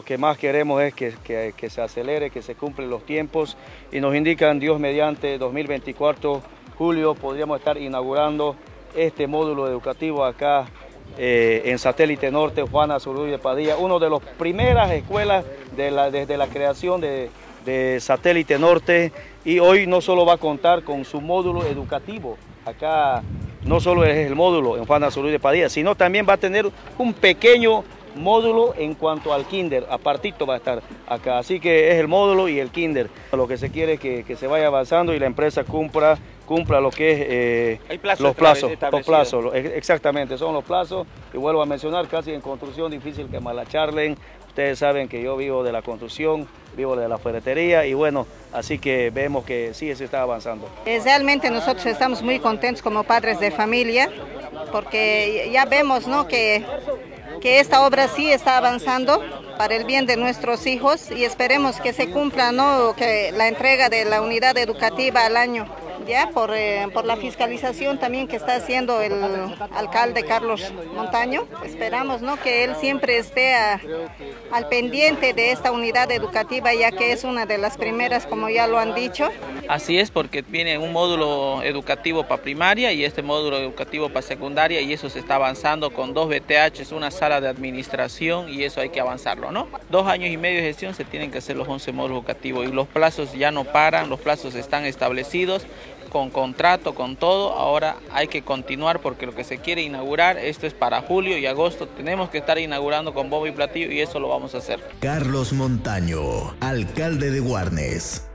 que más queremos es que se acelere, que se cumplen los tiempos y nos indican Dios mediante 2024, julio, podríamos estar inaugurando este módulo educativo acá en Satélite Norte, Juan Azurduy Padilla, una de las primeras escuelas desde la creación de Satélite Norte, y hoy no solo va a contar con su módulo educativo, acá no solo es el módulo en Juan Azurduy Padilla, sino también va a tener un pequeño módulo en cuanto al kinder, apartito va a estar acá, así que es el módulo y el kinder. Lo que se quiere es que se vaya avanzando y la empresa cumpla lo que es los plazos, exactamente, son los plazos, y vuelvo a mencionar, casi en construcción difícil que malacharlen. Ustedes saben que yo vivo de la construcción, vivo de la ferretería, y bueno, así que vemos que sí se está avanzando. Realmente nosotros estamos muy contentos como padres de familia, porque ya vemos, ¿no?, que esta obra sí está avanzando para el bien de nuestros hijos, y esperemos que se cumpla, ¿no?, que la entrega de la unidad educativa al año, ya por la fiscalización también que está haciendo el alcalde Carlos Montaño. Esperamos, ¿no?, que él siempre esté al pendiente de esta unidad educativa, ya que es una de las primeras, como ya lo han dicho. Así es, porque viene un módulo educativo para primaria y este módulo educativo para secundaria, y eso se está avanzando con 2 BTHs, una sala de administración, y eso hay que avanzarlo, ¿no? 2 años y medio de gestión se tienen que hacer los 11 módulos educativos, y los plazos ya no paran, los plazos están establecidos, con contrato, con todo. Ahora hay que continuar porque lo que se quiere inaugurar, esto es para julio y agosto, tenemos que estar inaugurando con bombo y platillo, y eso lo vamos a hacer. Carlos Montaño, alcalde de Guarnes.